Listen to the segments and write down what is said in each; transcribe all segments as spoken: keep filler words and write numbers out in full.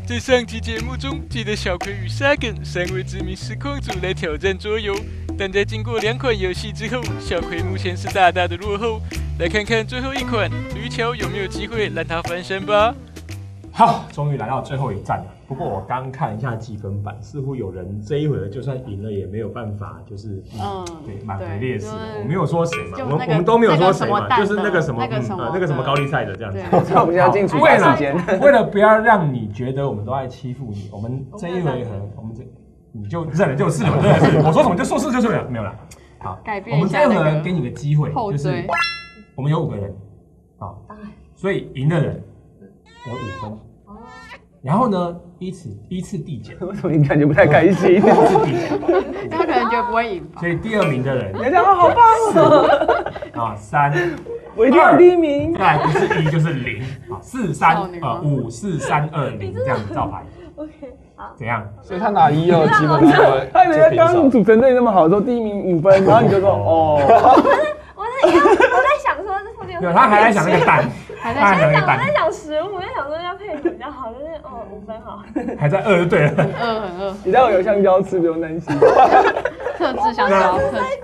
在上期节目中，记得小葵与沙根三位知名实况组来挑战桌游，但在经过两款游戏之后，小葵目前是大大的落后。来看看最后一款驴桥有没有机会让他翻身吧。 好，终于来到最后一站了。不过我刚看一下积分板，似乎有人这一回就算赢了也没有办法，就是嗯，对，满回劣势。我没有说谁嘛，我们我们都没有说谁嘛，就是那个什么那个什么那个什么高丽菜的这样子。 那我们要进处罚时间。 为了不要让你觉得我们都在欺负你，我们这一回合我们这你就认了就是了，真的是我说什么就说是就是了，没有了。好，我们这一回合给你个机会，就是我们有五个人，好，所以赢的人得五分。然后呢，依次依次递减。 为什么你感觉不太开心？ 依次递减， 他可能觉得不会赢吧。 所以第二名的人， 你讲好棒哦！ 啊，三， 我一定要第一名。 再不是一就是零，啊，四三呃五四三二零这样子照牌。 OK， 好。 怎样？ 所以他拿一二基本上， 他人家刚组成对你那么好，说第一名五分，然后你就说哦。 我在我在想说这附近。 对，他还在想那个蛋。 还在想，我在想食物，我在想说要配什么比较好，就是哦五分好。 还在饿就对了。 很饿很饿。 你待会有香蕉吃，不用担心。 特制香蕉。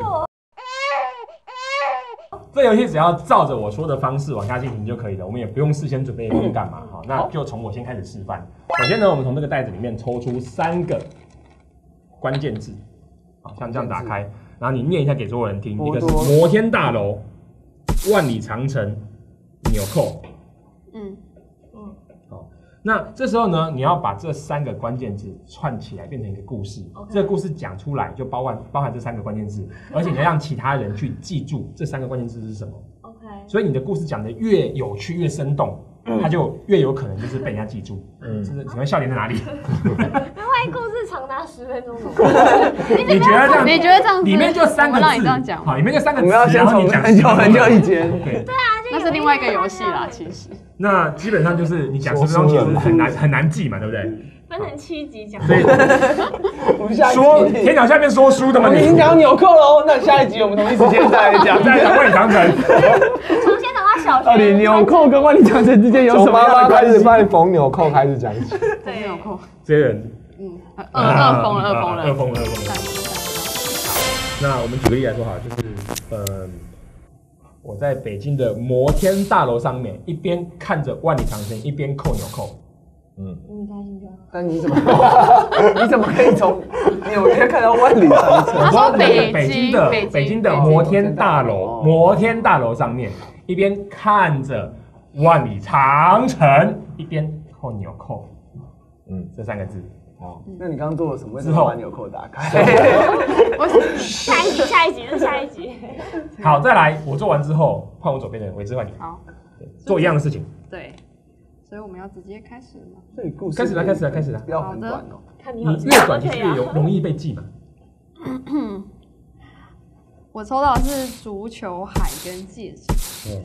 这游戏只要照着我说的方式往下进行就可以了，我们也不用事先准备不用干嘛。好，那就从我先开始示范。首先呢，我们从这个袋子里面抽出三个关键字，好，像这样打开，然后你念一下给所有人听。一个是摩天大楼、万里长城。纽扣， 嗯嗯，好，那这时候呢，你要把这三个关键字串起来，变成一个故事。Okay. 这个故事讲出来就包含包含这三个关键字，而且你要让其他人去记住这三个关键字是什么。 OK， 所以你的故事讲得越有趣、越生动，它就越有可能就是被人家记住。嗯，就是请问笑点在哪里？ 那万一故事长达十分钟怎么办？你觉得这样？ 你觉得这样？ 里面就三个字， 让你这样讲。 好，里面就三个字， 我们要先从很久很久以前。 对对啊。 那是另外一个游戏啦，其实。 那基本上就是你讲十分钟，其实很难很难记嘛，对不对？ 分成七集讲。 所以我们下一集说天桥下面说书的嘛， 我们已经讲纽扣喽，那下一集我们同一时间再来讲， 再讲万里长城。 从先讲到小学。 到底纽扣跟万里长城之间有什么样的关系？ 开始办缝纽扣开始讲起。 对，纽扣。 这些人， 嗯，饿饿疯了，饿疯了， 饿疯了，饿疯了。那我们举个例来说哈，就是呃。我在北京的摩天大楼上面，一边看着万里长城，一边扣纽扣。 嗯，你开心就好。 但你怎么你怎么可以从纽约看到万里长城？ 他说北北京的北京的摩天大楼，摩天大楼上面一边看着万里长城，一边扣纽扣。嗯，这三个字。 哦，那你刚刚做了什么？为什么把纽扣打开？ 下一集，下一集，是下一集。 好，再来，我做完之后，换我左边的人，维之换你。 好， 做一样的事情。 对，所以我们要直接开始吗？ 这里故事开始了，开始了，开始了。 不要很短哦， 看你越短就是越有容易被记嘛。 我抽到的是足球、海跟戒指。嗯，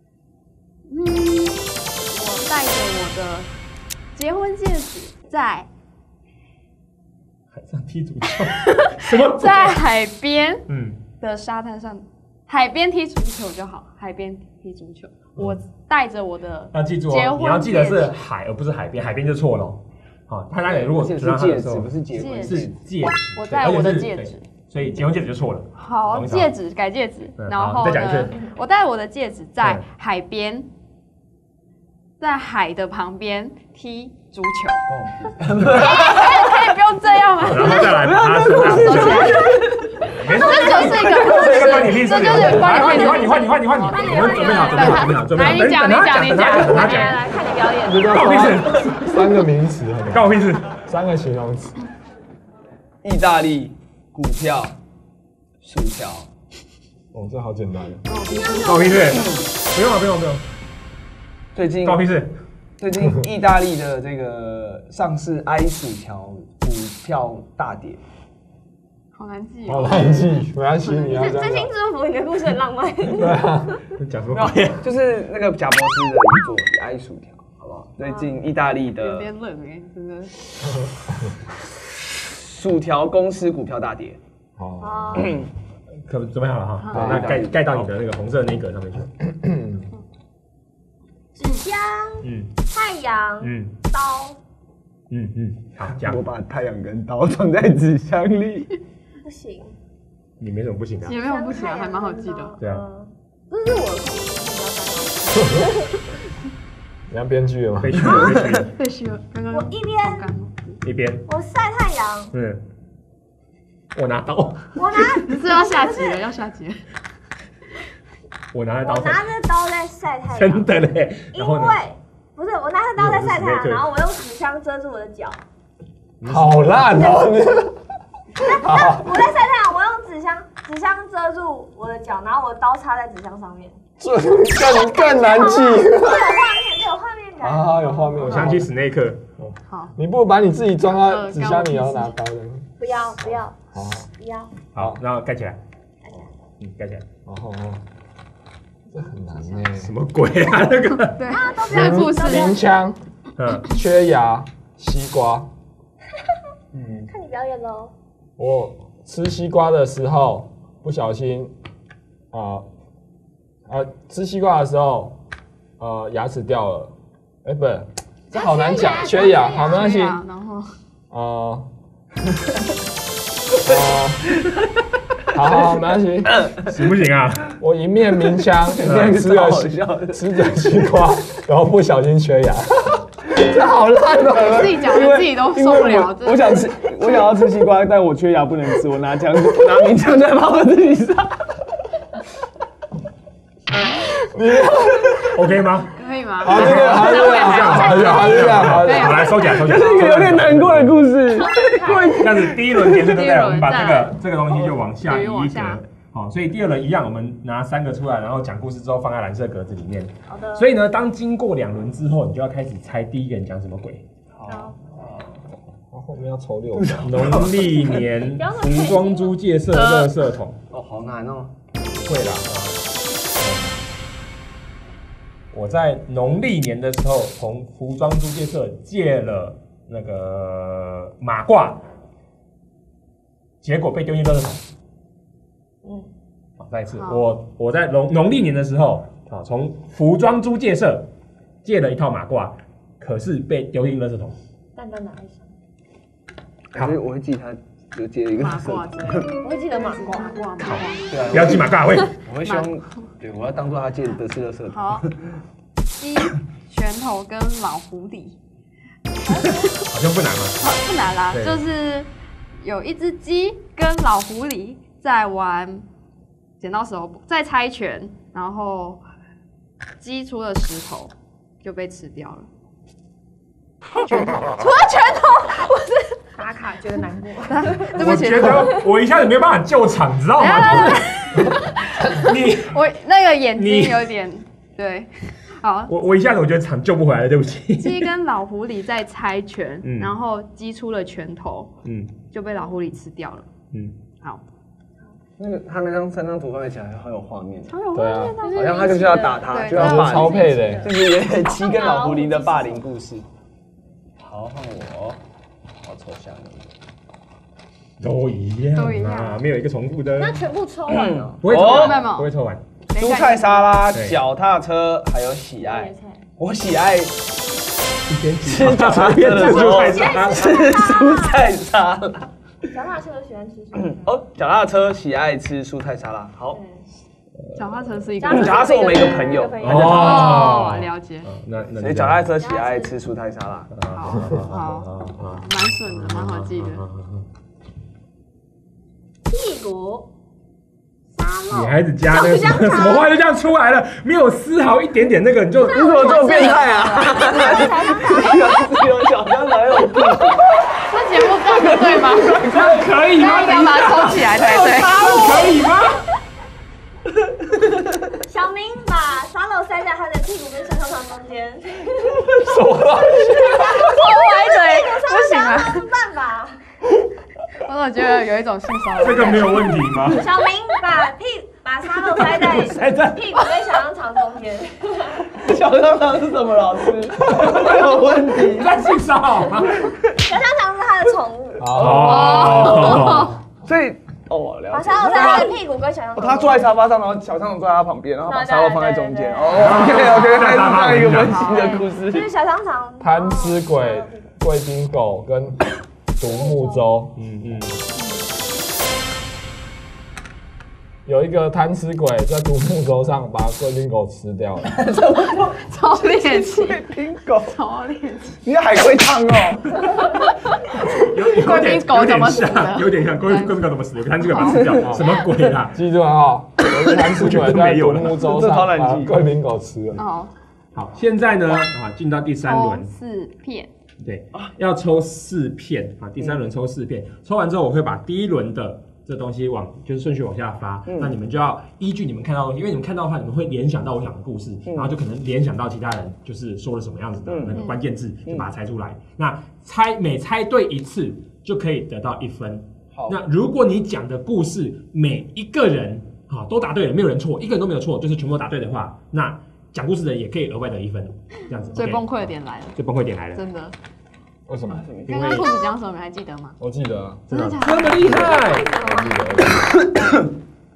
我戴着我的结婚戒指在。 海上踢足球，什么？ 在海边嗯的沙滩上，海边踢足球就好，海边踢足球。我带着我的要记住哦，你要记得是海而不是海边，海边就错了。好，他那里如果是戒指，不是结婚， 是戒指。 我戴我的戒指， 所以结婚戒指就错了。 好，戒指改戒指，然后再讲一次， 我戴我的戒指在海边，在海的旁边踢足球。可以不用这样吗？ 然后再来把它收起来。没错， 这就是一个， 这是一个关你屁事。 这就是关你换你换你换你换你换你，我们准备好，准备好，准备好，准备好。 来，你讲，你讲，你讲， 来来来，看你表演。 关我屁事。 三个名词， 关我屁事。 三个形容词。 意大利股票、薯条。 哦，这好简单。 关我屁事。不用了，不用不用。 最近。 关我屁事。 最近意大利的这个上市 i 薯条股票大跌， 好难记， 好难记，没关系，你要这样。 真心祝福你的故事很浪漫。 对啊， 讲什么鬼？ 就是那个贾博士的遗作《i 薯条》，好不好？最近意大利的有点冷哎，真的。 薯条公司股票大跌。 哦， 可准备好了哈，好，那盖盖到你的那个红色那一格上面去。 纸箱，嗯，太阳，嗯，刀， 嗯嗯，好，讲我把太阳跟刀装在纸箱里。 不行， 你没什么不行的、啊， 也没有不行啊，还蛮好记的。 对啊， 这是我的口气， 你要编剧了吗？ 被虚了，被虚了， 被虚了，刚刚我一边好干哦一边， 我晒太阳， 嗯，我拿刀， 我拿你是要下集了，要下集了。 我拿着刀在， 我拿着刀在晒太阳， 真的嘞， 因然后呢？ 为不是我拿着刀在晒太阳， 因为我是史内克然后我用纸箱遮住我的脚。 好烂哦！你我在晒太阳，我用纸箱纸箱遮住我的脚，然后我的刀插在纸箱上面。 这更更难记。 这有画面，这有画面感。 啊，有画面， 我想起史内克， 好， 你不如把你自己装在纸箱里，然后拿刀的。 不要不要好， 不要， 好，然后盖起来，嗯，盖起来， 然后这很难呢。 什么鬼啊？那个， 对，这个故事鸣枪、 嗯， 缺牙、西瓜。 嗯， 看你表演喽。 我吃西瓜的时候不小心，啊、呃，呃，吃西瓜的时候，呃，牙齿掉了。哎、不是，这好难讲，缺牙，好没关系。 然后呃，呃，好好好，没关系。 行不行啊？ 我一面鸣枪，一面吃着西吃着西瓜，然后不小心缺牙。这好烂哦！ 自己讲的自己都受不了。 我想吃，我想要吃西瓜，但我缺牙不能吃，我拿枪拿鸣枪在把我自己杀。 你 OK 吗？ 可以吗？ 好，这个好，这个好，好，好，这样好， 好，来收起来，收起来。 这是一个有点难过的故事。 这样子，第一轮结束对不对？ 第一轮我们把这再个这个东西就往下移对往一格下。 好，所以第二轮一样，我们拿三个出来，然后讲故事之后放在蓝色格子里面。 好的。 所以呢，当经过两轮之后，你就要开始猜第一个人讲什么鬼。 好。 我后面要抽六张。 农历年服装租借社垃圾桶。 哦，好难哦。 会啦啊。我在农历年的时候，从服装租借社借了那个马褂，结果被丢进垃圾桶。 嗯。 好，再一次，我我在农农历年的时候，啊，从服装租借社借了一套马褂，可是被丢进垃圾桶。 蛋蛋哪一声？ 可是我会记他有接一个马褂之类的， 我会记得马褂。 马褂，马褂。 对啊， 不要记马褂，会。 我会希望，对，我要当做他借的是垃圾桶。 好，鸡、拳头跟老狐狸， 好像不难嘛。 好不难啦， 对就是有一只鸡跟老狐狸在玩剪刀石头布，在猜拳，然后鸡出了石头就被吃掉了。拳头，除了拳头，我是打卡觉得难过。 对不起， 我觉得我一下子没有办法救场，你知道吗？你我那个眼睛你有点对，好。 我我一下子我觉得场救不回来了，对不起。 鸡跟老狐狸在猜拳， 嗯然后鸡出了拳头， 嗯就被老狐狸吃掉了。 嗯， 好， 那个他那张三张图放在起来好有画面， 超有对啊画面的。 好像他就是要打他， 对这是就要霸凌， 超配的。 就是有点鸡跟老狐狸的霸凌故事。好，换我，好抽象的。 都一样， 都一样啊，没有一个重复的， 那全部抽完了。 不会抽哦完， 没有不会抽完。 等一下蔬菜沙拉、 对脚踏车还有喜爱，我喜爱一边吃脚踏车的时候蔬菜沙拉吃蔬菜沙拉。 小马车喜欢吃什么？ 哦，脚踏车喜爱吃蔬菜沙拉。好， 脚踏车是一个脚脚踏车我们一个朋友， 哦哦，了解， 哦那那所以脚踏车喜爱吃蔬菜沙拉。 好好，蛮顺的，蛮好记的。 屁股、沙漏。 女孩子家那个什么什么话就这样出来了，没有丝毫一点点那个你就你怎么这么变态啊？有小香肠有屁股， 这节目这样子对吗？ 可以吗？ 应该把它抽起来才对。 可以吗？ 小明把沙漏塞在他的屁股跟小香肠中间， 什么？ 歪嘴，不行了。 没办法。 我总觉得有一种性骚扰。 这个没有问题吗？ 小明把屁把沙漏塞在塞在屁股跟小香肠中间。 小香肠是什么老师？没有问题你。在性骚扰吗？ 小香肠是他的宠物， 哦， 所以哦，我了把解。 沙漏塞在他的屁股跟小香肠中间。 他坐在沙发上，然后小香肠坐在他旁边，然后把沙漏放在中间。 对对对哦，OK OK，那是这样一个温馨的故就是事。 小香肠贪吃鬼贵宾狗跟独木舟。 嗯嗯， 有一个贪吃鬼在独木舟上把贵宾狗吃掉了。 超猎奇， 贵宾狗， 超猎奇。 你是海龟汤哦。 有有贵点宾狗怎么死的像有点像贵宾贵宾狗怎么死的？看这个把它吃掉，什么鬼啦？ 记住了哈，有一个贪吃鬼在独木舟上把贵宾狗吃了。 哦， 好，现在呢啊，进到第三轮， 四片。 对，要抽四片啊，第三轮抽四片，抽完之后我会把第一轮的这东西往就是顺序往下发， 嗯那你们就要依据你们看到的东西，因为你们看到的话，你们会联想到我讲的故事， 嗯然后就可能联想到其他人就是说了什么样子的嗯那个关键字， 嗯就把它猜出来。那猜每猜对一次就可以得到一分。 好， 那如果你讲的故事每一个人啊都答对了，没有人错，一个人都没有错，就是全部都答对的话，那讲故事的人也可以额外得一分，这样子。 最 OK 崩溃的点来了， 最崩溃点来了， 真的。 为什么？ 刚刚兔子讲什么，你还记得吗？ 我记得啊， 真的假这么厉害。 我记得。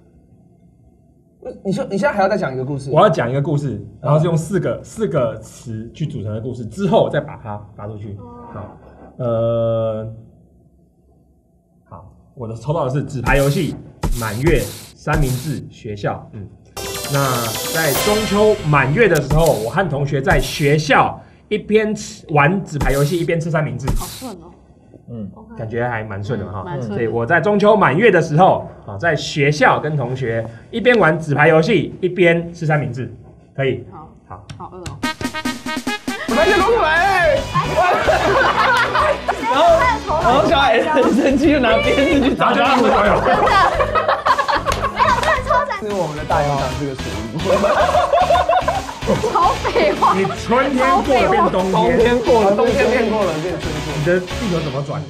你说你现在还要再讲一个故事？ 我要讲一个故事，然后是用四个四个词去组成的故事，之后再把它发出去。好，呃，好，我的抽到的是纸牌游戏、满月、三明治、学校。嗯，那在中秋满月的时候，我和同学在学校一边吃玩纸牌游戏，一边吃三明治。 好顺哦。 嗯， 感觉还蛮顺的哈。 蛮顺的所以我在中秋满月的时候啊，在学校跟同学一边玩纸牌游戏，一边吃三明治，可以。 好， 好， 好饿哦。 我们先弄出来。然后然后小孩很生气，就拿鞭子去找他们。 没有。 没有，这超展。 是我们的大营长这个属于。 超废话。 你春天过了变冬冬天， 天过了，冬天变过了变春天。 你的地球怎么转的？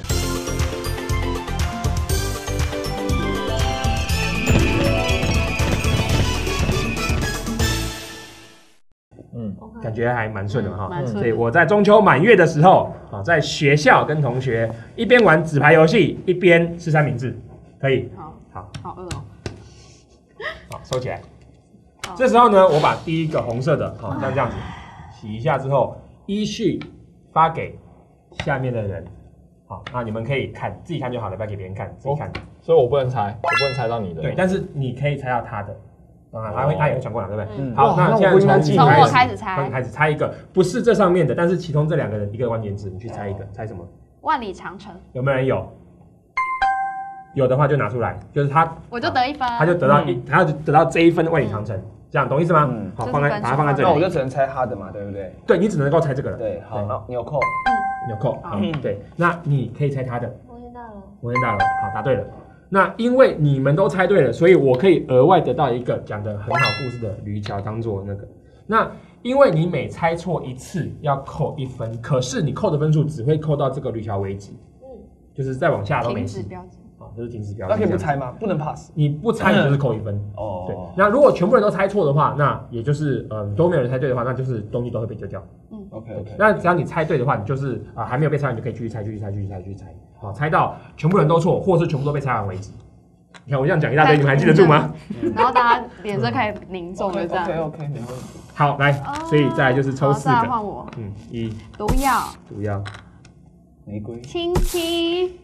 嗯， 感觉还蛮顺的哈。 蛮顺的所以我在中秋满月的时候啊，在学校跟同学一边玩纸牌游戏，一边吃三明治，可以。 好， 好， 好饿哦。 好，收起来。 好这时候呢，我把第一个红色的，好，像这样子洗一下之后，依序发给下面的人。好，那你们可以看，自己看就好了，不要给别人看，自己看。 所以我不能猜，我不能猜到你的。 对，但是你可以猜到他的。啊，他会，他也会传过来，对不对？ 嗯好， 哇那那现在我不应该记从你从我开开始猜从你开始猜一个，不是这上面的，但是其中这两个人一个关键字，你去猜一个，猜什么？ 万里长城， 有没有人有？有的话就拿出来，就是他， 我就得一分。 他就得到一，他就得到这一分万里长城，这样懂意思吗？ 嗯好， 这是放在分数把它放在这里。 那我就只能猜他的嘛，对不对？ 对你只能够猜这个了。 对，好，那纽扣。 纽扣， 好好，对，那你可以猜他的摩天大楼。 摩天大楼，好，答对了。那因为你们都猜对了，所以我可以额外得到一个讲得很好故事的驴桥当做那个。那因为你每猜错一次要扣一分，可是你扣的分数只会扣到这个驴桥为止， 嗯， 就是再往下都没事。 停止标记。 好，这是停止标记。 那可以不这样子猜吗？不能 pass。 你不猜你就是扣一分。 哦对，那如果全部人都猜错的话，那也就是嗯都没有人猜对的话，那就是东西都会被丢掉。 ，OK OK。 那只要你猜对的话，你就是啊、还没有被猜完，你就可以继续猜，继续猜，继续猜，继续猜，好，猜到全部人都错，或是全部都被猜完为止。你看我这样讲一大堆，你们还记得住吗？ 然后大家脸色开始凝重了，这样。 OK OK，没问题。 好，来，所以再来就是抽好四个， 再来换我。 嗯，一毒药， 毒药， 玫瑰。 亲亲，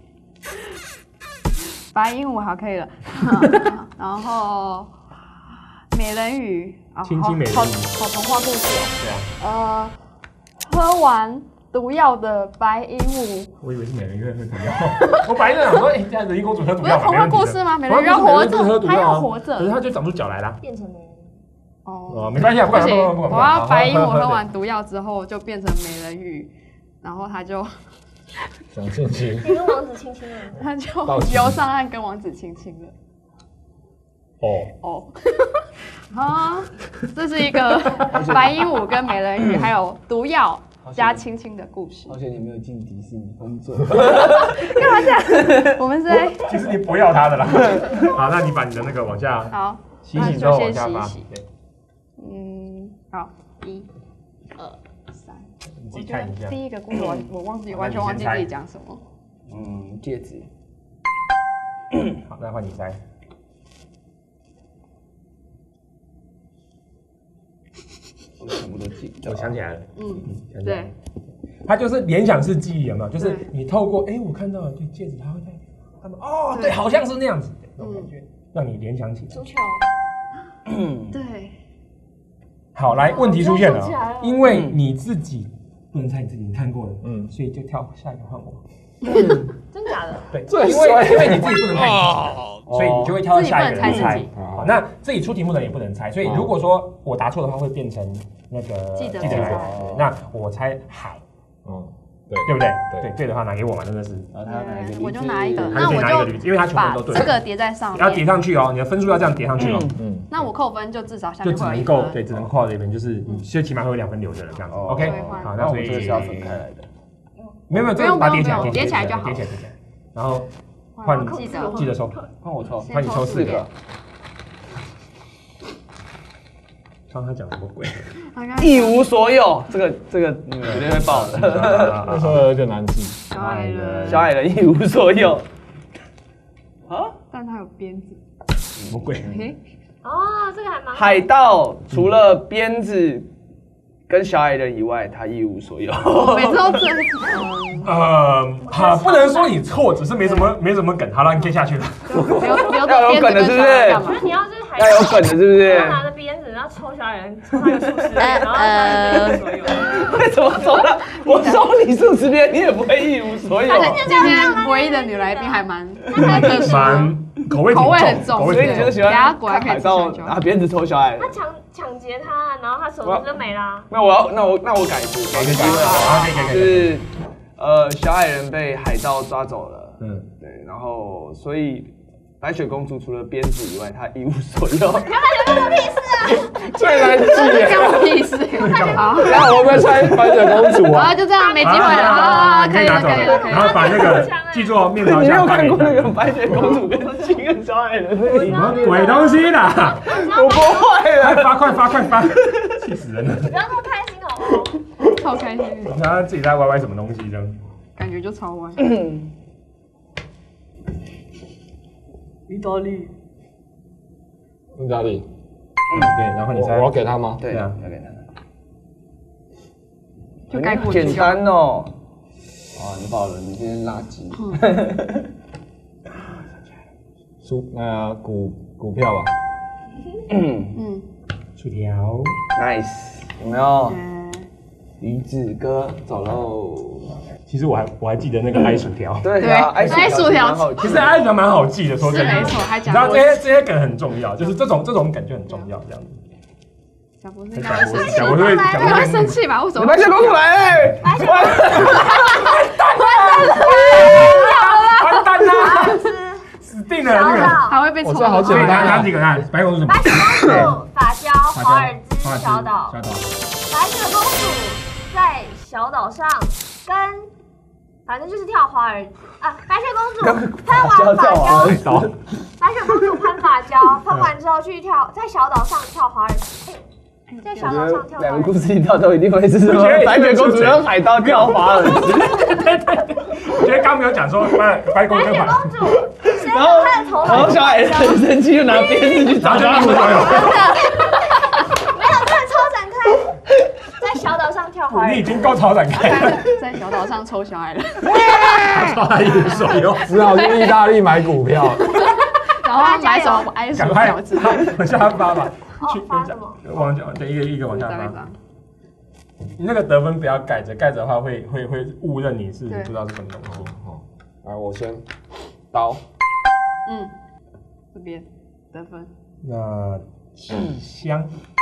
白鹦鹉好可以了。然后美人鱼，啊亲亲美人鱼好好好童话故事对啊， 哦。呃，喝完毒药的白鹦鹉， 我以为是美人鱼会喝毒药，我本来就想说，哎，这样人鱼公主喝毒药， 不是童话故事吗？美人鱼要童话故事活着，它美人鱼不是喝毒药啊要活着。 可是它就长出脚来啦。 变成美人鱼。 哦， 哦，没关系啊，不管不行， 不管不管， 我要白鹦鹉好喝完毒药之后就变成美人鱼，然后它就想亲亲。 你跟王子亲亲了。 它就道歉游上岸跟王子亲亲了。 哦， 哦，啊，这是一个白鹦鹉跟美人鱼还有毒药加亲亲的故事。 而且你没有进迪士尼工作。 干嘛这样？我们是在其实你不要它的啦。好，那你把你的那个往下好， 洗洗之后往下发那就先洗一洗， 对， 嗯，好，一、二、三。 你自我觉得己看一下。 第一个故事我我忘记， 好完全忘记那你先猜自己讲什么。 嗯，戒指。 好，那换你猜。 我全部都记。 我想起来了， 嗯， 想起来了对， 它就是联想式记忆，有没有？就是你透过哎，我看到了，对戒指，它会在他们哦，对，好像是那样子，那种感觉，让你联想起来。 足球。 嗯， 对。 好，来，问题出现了，因为你自己不能猜你自己，你看过了，嗯，所以就跳下一个换我。 真假的？ 对，因为因为你自己不能猜你自己，所以你就会跳到下一个人猜。好，那自己出题目的人也不能猜，所以如果说我答错的话，会变成那个记者来。那我猜海，嗯，对，对不对？对对的话拿给我嘛，真的是。 然后他拿一个， 我就拿一个， 那我就因为他全部都对，这个叠在上面， 要叠上去哦，你的分数要这样叠上去哦。 嗯，那我扣分就至少下面就只能够对，只能扣到这边，就是你就起码会有两分留着了这样子。OK， 好，那所以这是要分开来的。 没有没有，这个把它叠起来， 叠起来就好， 叠起来叠起来，然后换记得记得抽， 换我抽， 换你抽四个。刚才讲什么鬼？ 一无所有，这个这个你们绝对会爆的。 那时候有点难记。 小矮人， 小矮人一无所有。 啊？但他有鞭子。 什么鬼？ 哦，这个还蛮。 海盗除了鞭子跟小矮人以外，他一无所有。 每次都这样。 呃，好，不能说你错，只是没什么没什么梗。好了，你可以下去了。 要有梗的，是不是？ 那你要是海要有梗的，是不是？ 拿着鞭子，然后抽小矮人，抽他一个数十鞭，然后他一无所有。 为什么抽他？我抽你数十鞭，你也不会一无所有。 今天唯一的女来宾还蛮蛮口味口味很重， 所以你就喜欢看海盗拿鞭子抽小矮人。 他抢抢劫他，然后他手机就没啦。 那我要，那我那我改一个，给个机会啊，是呃，小矮人被海盗抓走了，嗯，对，然后所以白雪公主除了鞭子以外，她一无所有。 白雪公主屁事啊！ 最难记耶， 干我屁事！好， 那我们猜白雪公主啊， 就这样没机会了啊，可以了，可以了，可以了。 然后把那个记住哦，面朝下。 你没有看过那个白雪公主跟七个小矮人的影吗？鬼东西啦！ 我不会了， 发快发快发！气死人了！ 你不要那么开心好不好？ 超开心！ 他自己在歪歪什么东西这样？ 感觉就超歪。 意大利， 意大利。 嗯，对，然后你猜， 我要给他吗？ 对啊，要给他。 就该过简单哦。啊，你爆了，你今天垃圾。 出那股股票吧。 嗯嗯。 薯条 ，nice， 有没有？鱼子哥走喽。 其实我还我还记得那个爱薯条。 对啊，爱薯条， 其实爱薯条蛮好记的，说真的。 没错，还讲。 你知道这些这些梗很重要，就是这种这种梗就很重要，这样子。 小博士应该会生气， 小博士应该会生气吧？为什么？ 白雪公主来了！ 白雪公主， 完蛋了！死定了！这个还会被抽。 我这好简单， 哪几个看？白雪公主什么？ 白雪公主、法交、华尔兹小岛。 小岛。 白雪公主在小岛上跟，反正就是跳华尔啊，白雪公主喷完法交，白雪公主喷法交，喷完之后去跳，在小岛上跳华尔兹。在小岛上跳。 两个故事一跳都一定会是什么？白雪公主跟海盗跳华尔兹。 对对对，我觉得刚没有讲说白白公主。 白雪公主， 然后然后小矮人很生气，就拿鞭子去找他。 没有，这个超展开，在小岛上跳华尔兹。 你已经够超展开了。 在小岛上抽小矮人。 超他一无所有， 只好去意大利买股票。 然后买什么爱薯条之类的。 往下发吧。 去发什么？ 往对，一个一个往下发。你那个得分不要盖着，盖着的话会会会误认你是不知道是什么东西。 哦，来我先刀。 嗯，这边得分。 那气香。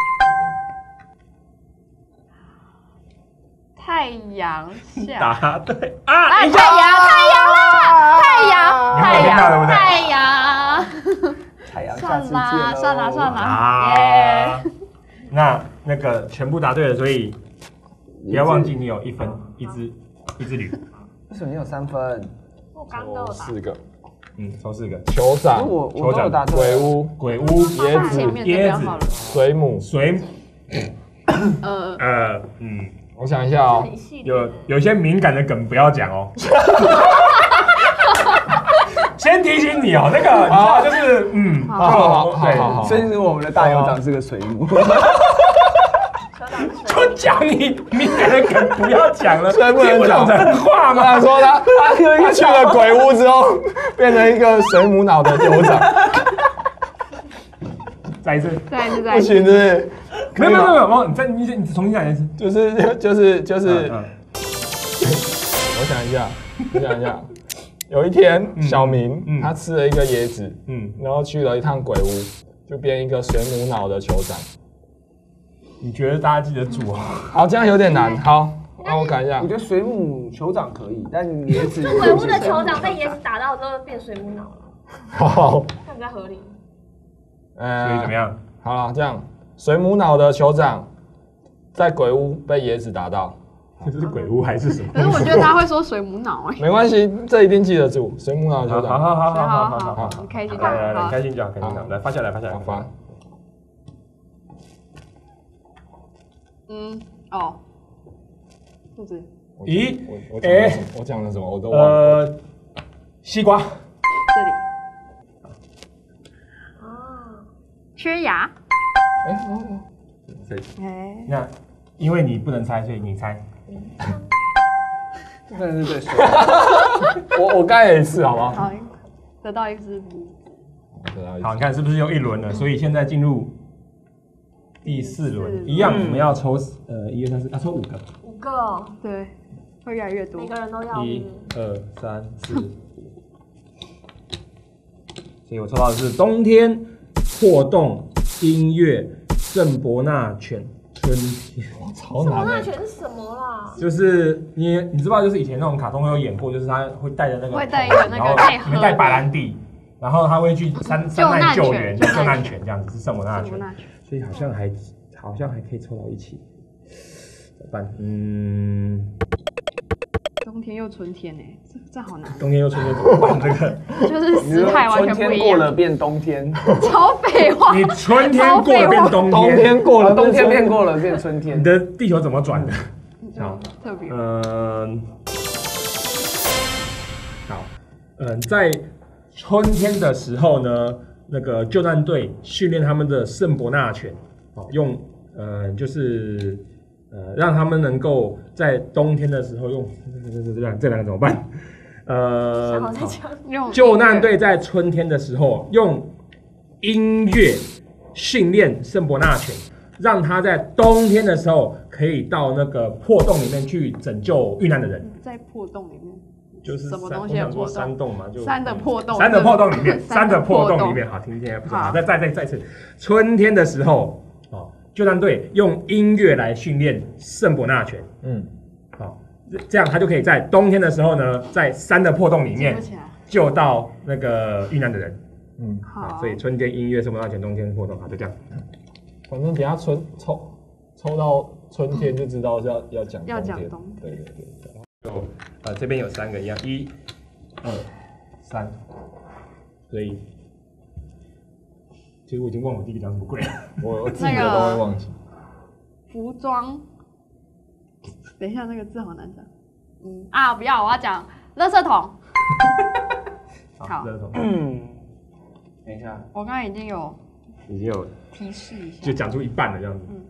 太阳下。 答对啊！ 太阳，太阳啦！太阳，太阳，太阳。 太阳下次见啦，算了算了， 耶！那那个全部答对了，所以不要忘记你有一分，一只一只驴。 为什么你有三分？ 我刚都有答四个， 嗯，抽四个。 酋长， 我我都有答对。 鬼屋， 鬼屋， 椰子， 椰子， 水母， 水， 呃呃，嗯， 我想一下哦， 有有些敏感的梗不要讲哦。先提醒你哦，那个你知道就是嗯， 好好好好好， 所以我们的大酋长是个水母。 酋长是水就讲你敏感的梗不要讲了， 所以不能讲人话嘛。 他说他他他去了鬼屋之后，变成一个水母脑的酋长。 再一次， 再一次，再不一次。 行，是不是？ 没有没有没有没有，你再你你重新讲一次。 就是就是就是， 嗯嗯我想一下，我想一下，有一天小明嗯他吃了一个椰子， 嗯， 然后去了一趟鬼屋，就变一个水母脑的酋长。 你觉得大家记得住哦？ 好，这样有点难。好，让我改一下我。觉得水母酋长可以，但椰子就鬼屋的酋长被椰子打到之后变水母脑了， 好， 这样比较合理。 呃所以怎么样？ 好了，这样水母脑的酋长在鬼屋被椰子打到， 这是鬼屋还是什么？ 可是我觉得他会说水母脑哎。 没关系，这一定记得住。水母脑的酋长， 好好好好好好好好好，你开心就来来来， 好。 开心讲，开心讲，来发下来，发下来， 好发。 嗯，哦，肚子。 咦我我讲了什么？我讲了什么？我都忘了。 呃，西瓜， 这里。 哦， 缺牙。 哎，哦哦对， 哎， 那因为你不能猜，所以你猜。 真的是对水。 我我刚才也是，好不好？ 好，得到一只梨。 好，你看是不是又一轮了？所以现在进入第四轮，一样，我们要抽呃一二三四，要抽五个， 五个哦， 对，会越来越多每。个人都要。 一二三四五。所以我抽到的是冬天、破洞、音乐、圣伯纳犬、春天。 超难的。 什么那全是什么啦？ 就是你你知道，就是以前那种卡通会有演过，就是他会带着那个会带一个那个然后可以喝里面带白兰地，然后他会去山山难救援， 救难犬救难犬这样子是圣伯纳犬圣伯纳犬， 所以好像还好像还可以凑到一起，怎么办？嗯， 冬天又春天哎，这这好难， 冬天又春天怎么办？这个就是时态完春全不一天过了样。 变冬天， 超废话。 你春天过了变冬冬天， 天过了， 冬天变过了变春天你。的地球怎么转的？好， 特别。 嗯，好，嗯，在春天的时候呢，那个救难队训练他们的圣伯纳犬，哦，用呃，就是呃，让他们能够在冬天的时候用这这这两这两个怎么办？呃， 好在讲。 用救难队在春天的时候用音乐训练圣伯纳犬，让他在冬天的时候可以到那个破洞里面去拯救遇难的人。 在破洞里面， 就是什么山东西的我想说破洞山洞嘛，就山的破洞， 山的破洞里面， 山山的破破洞里面，好，听起来不错。 好再再再再次，春天的时候，哦，救难队用音乐来训练圣伯纳犬， 嗯， 好，这这样他就可以在冬天的时候呢，在山的破洞里面记不起来。 救到那个遇难的人。 嗯， 好， 所以春天音乐圣伯纳犬，冬天破洞，好，就这样。 反正等一下春抽抽到春天就知道要要讲要讲冬天冬对对对。 就呃这边有三个一样，一、二、三，所以其实我已经忘了我第一个讲什么鬼了。 我我自己的都会忘记。 服装。等一下，那个字好难讲。嗯啊，不要，我要讲垃圾桶。好这种嗯，等一下， 我刚刚已经有已经有提示一下就，讲出一半了这样子。 嗯，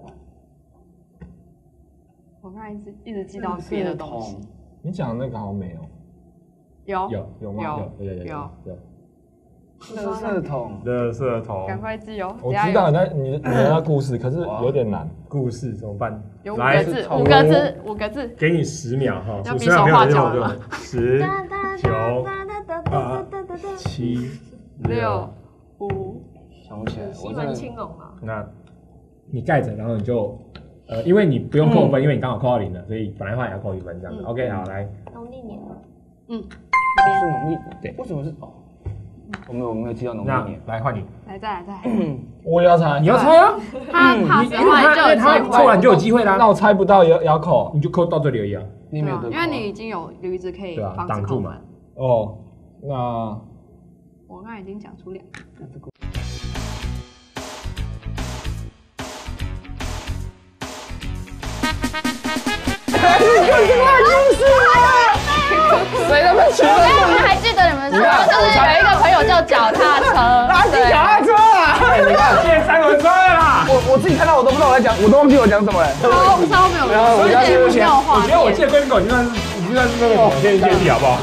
我刚才一直一直记到别的东西。 你讲的那个好像没有。 有有有吗？ 有有有有有。 垃圾桶， 垃圾桶赶快记哦。 我等下有知道你在你你的那故事，可是有点难。 故事怎么办？ 有五来个字，五个字，五个字。 给你十秒哈， 要数十秒没有比手画人我就脚了十、九、八、七、 六、五， 想不起来， 西门我真的青龙啊， 那你盖着，然后你就呃，因为你不用扣分，因为你刚好扣到零了，所以本来的话也要扣一分这样子。 嗯 OK， 好，来， 农历年。 嗯， 是农历， 对为什么是哦？我没有我没有记到农历那年， 来换你， 来再来再来。 我也要猜你，要猜啊， 他怕你死的话就有因为他机会抽完就有机会啦， 那我猜不到也要也要扣你就扣到这里而已啊。 你没有得， 对啊因为你已经有驴子可以对啊防挡住嘛止扣分。 哦。那我刚才已经讲出两个。 谁他妈去所以你们还记得你们说，就是有一个朋友叫脚踏车，对， 脚踏车啊！ 你看，现在三轮车了啦。 我我我自己看到我都不知道我在讲，我都忘记我讲什么了。 超超没有，而且没有画面。 我觉得我借龟苓膏已经算是已经算是那个广电接力，好不好？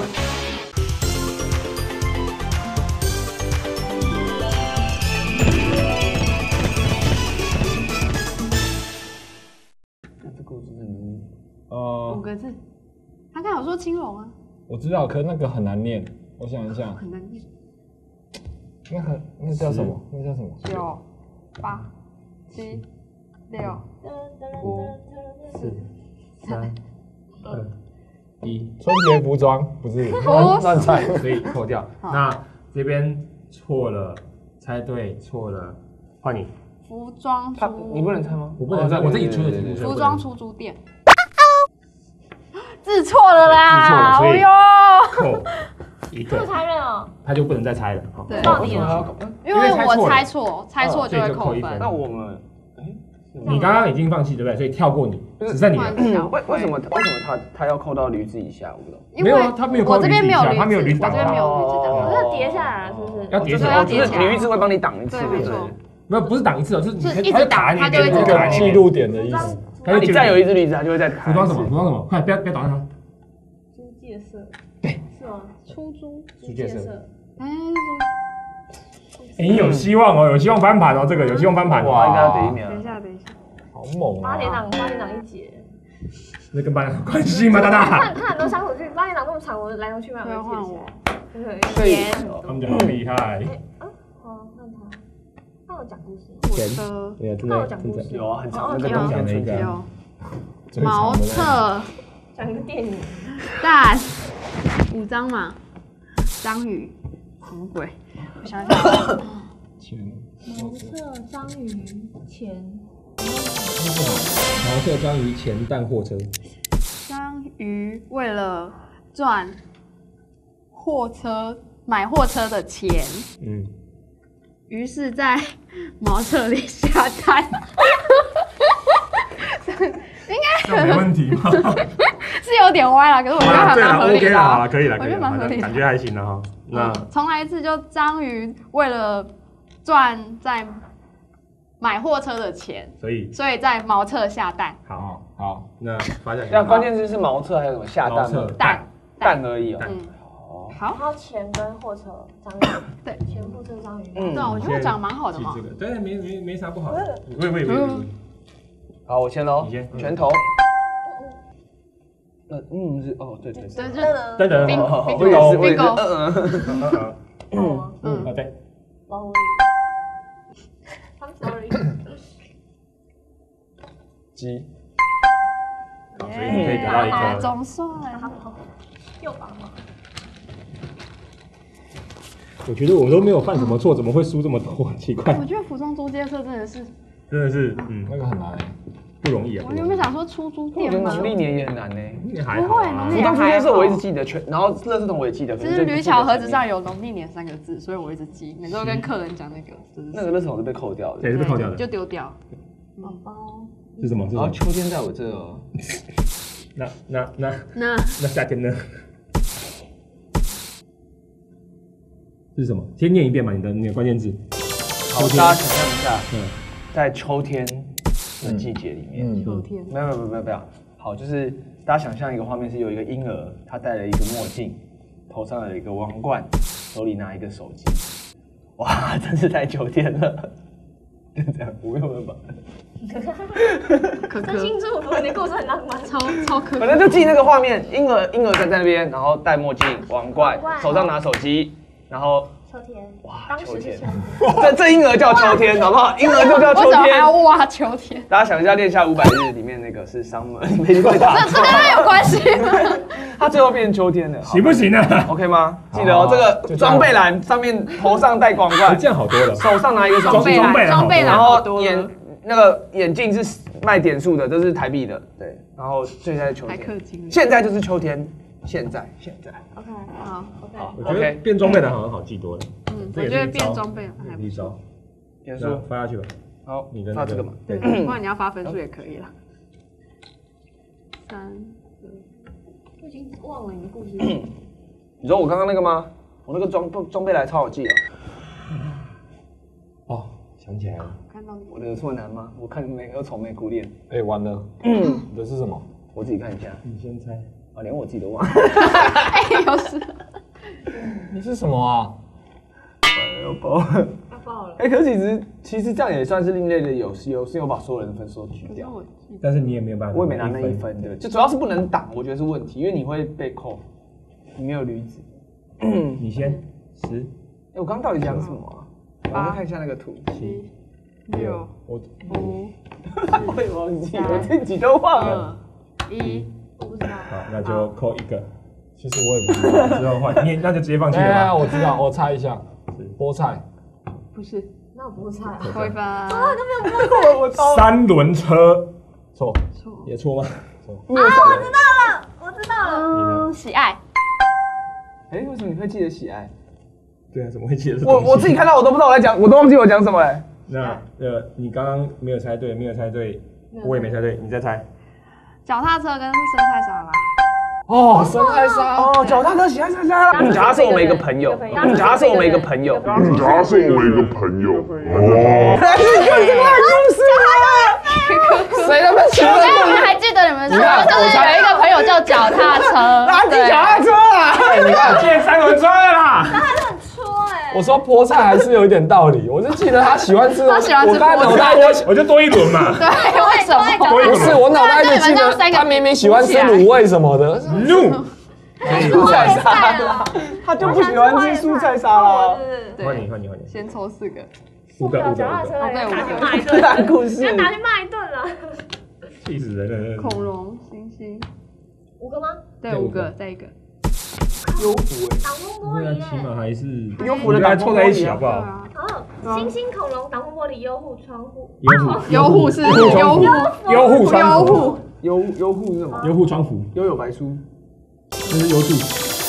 这故事是你呃五，个字，他刚好说青龙啊， 我知道，可是那个很难念，我想一下， 很难念。 那很那叫什么？那叫什么？ 九、八、七、六、 五、四、三、二、一， 春节服装不是不乱猜， 所以扣掉。那这边错了，猜对错了，换你。 服装他出， 你不能猜吗？ 我不能猜，我自己出的题目。 服装出租店。字错了啦！ 字错了所以哎呦， 扣一个， 不残忍哦。 他就不能再猜了。好对到你了， 了。 因为我猜错，猜错就会扣分所以就扣一分。 那我们， 你刚刚已经放弃对不对？所以跳过你，只剩你了。 为为什么为什么他他要扣到驴子以下？我不懂。 因为没有啊他没有扣我这边没有驴子以下他没有驴子我这边没有驴子哦档， 可是叠下来了，是不是？ 要叠起来， 要叠起来驴子会帮你挡一次， 对，没错， 没有不是挡一次哦，就是你是可以一直挡它它就会这个记录点的意思。 那你再有一只驴子，它就会再卡。 服装什么？服装什么？快不要不要挡它。 租借社，对，是吗？出租租借社。 哎， 哎，有希望哦，有希望翻盘哦，这个有希望翻盘。 哇，应该要得一秒。 等一下，等一下， 好猛啊！ 八点档，八点档一节。 那跟班长有关系吗？大大？ 看看很多相处剧，八点档那么长，我来龙去脉不要我记换我。 得所以起来。 他们就很厉害。 哦，那他，那我讲故事。 火车， 对啊，真那我的真的讲故事。 有啊，很长，那个有东西很有长。 有茅厕讲一个电影。 蛋五张嘛，章鱼什么鬼？我想想， 钱， 茅厕章鱼钱。 毛色章鱼钱蛋货车。 章鱼为了赚货车买货车的钱， 嗯， 于是在茅厕里下蛋。应该没问题吗？ 是有点歪啦，可是我觉得还对了蛮合理 ，OK 的。 了，好了，可以了， 我觉得可以了， 蛮合理的。 感觉还行了哈。那重来一次，就章鱼为了赚在买货车的钱， 所以所以在茅厕下蛋。 好， 好， 那发下去。 那关键字是茅厕还有什么下茅厕蛋吗？ 蛋蛋而已哦。 嗯， 哦， 好然，后钱跟货车章鱼。 对， 钱货车章鱼。 嗯对啊，我觉得我讲得蛮好的嘛记。这个，对，没没没啥不好的。喂喂喂喂， 好，我先喽。 你先拳头。呃，嗯是哦，对对对， 对。 就等等， 冰好好冰我也是，我也是， 狗嗯嗯。 嗯嗯啊对， 老狐狸。I'm sorry。 鸡， 好，所以你可以得到一个。 总算。 又绑了。 我觉得我都没有犯什么错，怎么会输这么多？奇怪， 我觉得服装租借社真的是， 真的是，嗯， 那个很难欸。 不容易啊。 我原本想说出租我觉得店嘛， 农历年也很难呢。 你还好啊服不会农历。 装出现是我一直记得全，然后垃圾桶我也记得。 只是铝巧盒子上有农历年三个字，所以我一直记，每次都跟客人讲那个，就是那个垃圾桶是被扣掉的。 对，是被扣掉的。 就丢掉。 宝宝。 是什么？是什么？ 然后秋天在我这哦。 那那那那那夏天呢？是什么？先念一遍嘛，你的你的关键字。 好，大家想象一下， 嗯， 在秋天的季节里面， 嗯， 秋天， 没有没有没有没有，好，就是大家想象一个画面，是有一个婴儿，他戴了一个墨镜，头上有一个王冠，手里拿一个手机，哇，真是太秋天了，就这样，我没有办法， 可真心祝福，你的故事很浪漫。 超超可反正就记那个画面，婴儿婴儿站在那边，然后戴墨镜、王冠王，冠手上拿手机，然后秋天。 哇当时是秋天秋天。 这这婴儿叫秋天，好不好？婴儿就叫秋为什么还要天。 挖秋天？ 大家想一下，《恋夏五百日》里面那个是 summer，没被打这跟他有关系吗？ 他最后变成秋天了，好行不行啊？ ？OK 吗？记得哦，这个装备栏上面头上戴皇冠， 这样好多了。 手上拿一个手机， 装备装备了栏，装备栏然后好多了眼那个眼镜是卖点数的，这是台币的，对。然后现在是秋还天， 氪金了。 现在就是秋天，现在现在。 OK。 好， OK。 好我觉得 OK 变装备的好像好记多了。 嗯， 这也我觉得是一招变装备还不错。 一招， 结束那。发下去吧。 好， 你的发这个嘛。 对， 不然你要发分数也可以了。三， 我已经忘了你的故事。 你说我刚刚那个吗？我那个装装备来超好记啊。 哦， 想起来了， 看到我的有这么难吗？我看每个都愁眉苦脸。 哎，完了，你的是什么？ 我自己看一下。 你先猜。 啊，连我自己都忘了。 哎，有事。 你是什么啊？ 要爆了！ 要爆了。 哎，可是其实其实这样也算是另类的游戏哦，是有把所有人的分数都取掉。 但是你也没有办法， 我也没拿那一分，对，就主要是不能挡，我觉得是问题，因为你会被扣，你没有驴子。 你先十。 哎，我刚刚到底讲什么啊？我再看一下那个图。 七、六、 我五、 我也忘记，我自己都忘了。 一， 我不知道。 好，那就扣一个。 其实我也不知道。 之后换你，那就直接放弃了哎， 吧。 我知道，我猜一下，菠菜。 不是， 那我不猜啊。 扣一分。啊， 都没有摸过。 我操！ 三轮车， 错， 错。 也错吗？ 错。 啊，我知道了，我知道了。 嗯，喜爱。 哎，为什么你会记得喜爱？ 对啊，怎么会记得这我我自己看到我都不知道我在讲，我都忘记我讲什么哎。 那呃，你刚刚没有猜对，没有猜对，我也没猜对，你再猜。 脚踏车跟生菜沙拉。 哦，生菜沙。 哦，脚踏车喜爱莎莎啦。脚踏是我们一个朋友，脚踏是我们一个朋友， 脚踏是我们一个朋友。 哦，这是故事啊！ 谁他妈取所以你们还记得你们说，就是有一个朋友叫脚踏车， 垃圾脚踏车啊！ 哎，你看， 变三轮车了啦！ 那还是很戳哎。 我说菠菜还是有一点道理，我就记得他喜欢吃。 他喜欢吃我刚才脑袋我我就多一轮嘛。 对，为什么？ 多一轮不是我脑袋就记得他明明喜欢吃卤味什么的。 怒。 蔬菜沙拉，他就不喜欢吃蔬菜沙拉。 换你，换你，换你。 先抽四个。 五个，五个， 脚踏车五个。 拿去对骂一顿， 大故事要拿去骂一顿了。 气死人了！ 恐龙、猩猩。 五个吗？ 对，五个，再一个。 优芙哎， 挡风玻璃那起码耶。 还是优芙的大家凑在一起好不好？ 对啊。 哦，星星恐龙、挡风玻璃、优护窗户。 优户， 优户是优户， 优户窗户， 优户。 优优护是什么？ 优户窗户， 悠悠白书。 这是优户。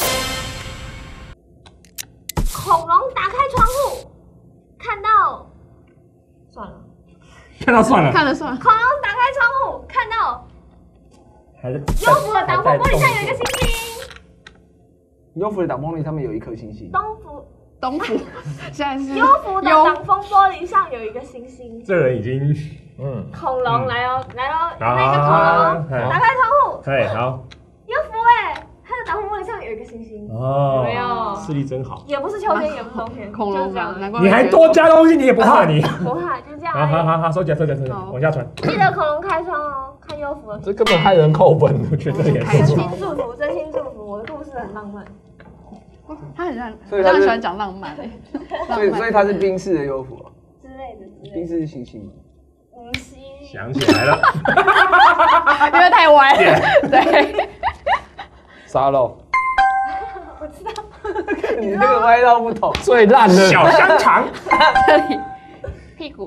恐龙打开窗户，看到，算了。 看到算了， 看了算了。 恐龙打开窗户，看到还是优芙的挡风玻璃上有一个星星。 优芙的挡风玻璃上面有一颗星星。 东福东福，现在是优芙的挡风玻璃上有一个星星。 这人已经嗯， 恐龙来哦，来哦， 啊那个恐龙打开窗户， 哎好优芙哎，它的挡风玻璃上有一个星星。 哦， 有没有视力真好。 也不是秋天，也不是冬天， 恐龙嘛， 就是这样。 难怪你还多加东西，你也不怕你？ 不怕，就是这样。 好好好好，收起来收起来收起来， 好往下传。 记得恐龙开窗哦，看优芙的。 这根本害人扣分，我觉得也是。 真心祝福，真心祝福，我的故事很浪漫。 他很让， 所以他是他很喜欢讲浪漫欸，浪漫所以所以它是冰室的优芙， 之类的之类冰的。 室是星星吗？ 无锡。 想起来了， 因为太歪了，对。 沙漏我知道。 你那个歪到不同。 最烂的小香肠。 这里屁股，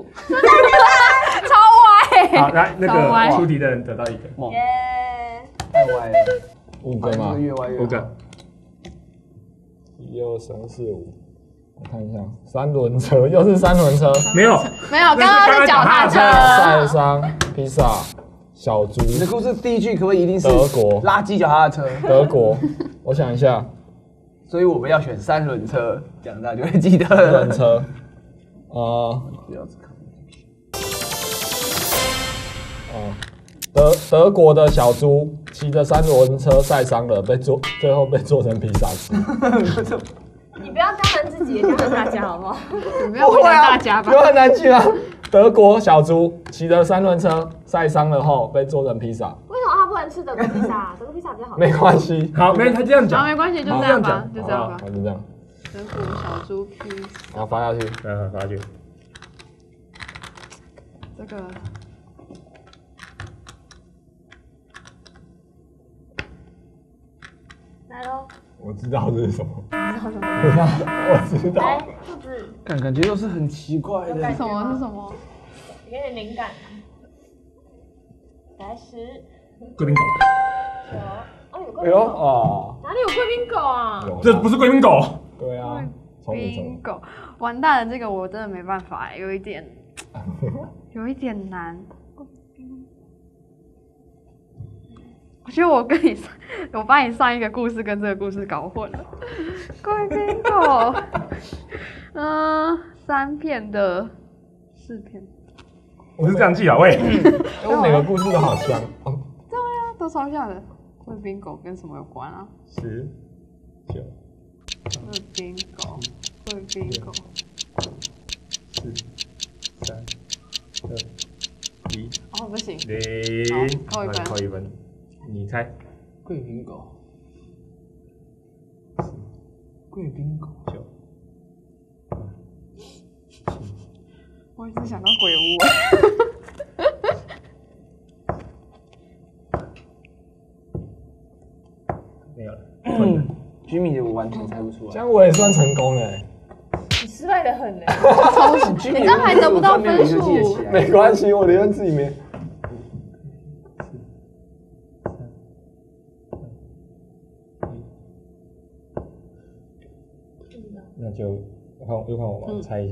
超歪。 好，来那超歪个出题的人得到一个， 猛， 耶。 太歪了， 五个嘛， 越歪越好五个。 一二三四五，我看一下，三轮车又是三轮车， 没有， 没有，刚刚是脚踏车。 晒伤、披萨、小猪、 你的故事第一句可不可以一定是德国垃圾脚踏车？ 德国，我想一下， 所以我们要选三轮车，这样大家就会记得三轮了。 车，呃， 不要只看哦，德德国的小猪骑着三轮车晒伤了，被做最后被做成披萨吃。 你不要刁难自己，也刁难大家，好不好？ 你不要为难大家吧。 有很难记吗？德国小猪骑着三轮车晒伤了后被做成披萨， 为什么他不能吃德国披萨？德国披萨比较好吃。 没关系， 好，没他这样好， 讲， 没关系，就好这样吧这样， 就这样吧好，。就这样， 德国小猪披然后发下去。 嗯，发去。 这个来喽， 我知道这是什么， 你知道什么？ 我知道来，兔子， 感感觉又是很奇怪的。 是什么？是什么？ 给点灵感。来十贵宾狗， 九，哦，有贵哎呦宾狗， 啊， 哪里有贵宾狗啊？ 有这不是贵宾狗， 对啊，聪明聪明。 bingo，完蛋了，这个我真的没办法欸，有一点，有一点难。我觉得我跟你上，我把你上一个故事跟这个故事搞混了。贵宾狗，嗯、三片的四篇。 我是这样记啊，喂， 我每个故事都好像。 对啊，都超像的。贵宾狗跟什么有关啊？ 十九。 贵宾狗，贵宾狗。 四三二一。 哦，不行。 零。 扣一分。 扣一分。你猜。 贵宾狗。贵宾狗。 九。 我一直想到鬼屋。 没有了。 嗯，居民的我完全猜不出来。 这样我也算成功了。 你失败的很呢。 你这样还得不到分数。 没关系，我连自己没。 那就换又换我吧，我猜一下。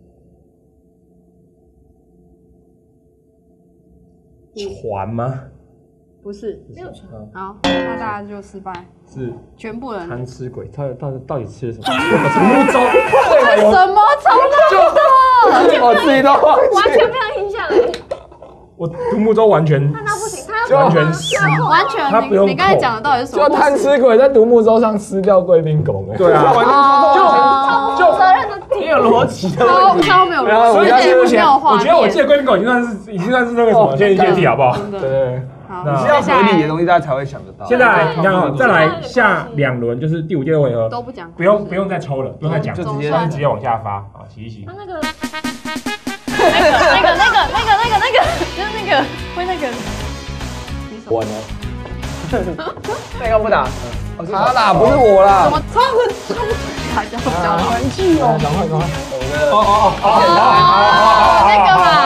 船吗？ 不是， 没有船。 好，那大家就失败。 是全部人贪吃鬼，他到底到底吃了什么？独木舟？ 什么超难的？ 我自己都忘记。 完全没有印象哎。 我独木舟完全， 那不行，他要完全是， 完全。 他不用你刚才讲的到底是什么？ 就贪吃鬼在独木舟上吃掉贵宾狗没？ 对啊， 就就责任的没有逻辑的超问题。 超没有逻辑， 所以而且目前没有画面。 我觉得我记得贵宾狗已经算是已经算是那个什么先阶梯好不好？ 真的。 对。 好， 那是要合理的东西，大家才会想得到。 现在你看哦，再来下两轮就是第五、第六回合都不讲， 不用不用再抽了，不用再讲， 就直接直接往下发啊，洗一洗。 他那个那个那个那个那个那个那个，就是那个会那个。 完了。 那个不打， 他打不是我啦。 怎么超很超还叫叫了？ 玩具哦，赶快赶快。 哦哦哦， 那个嘛。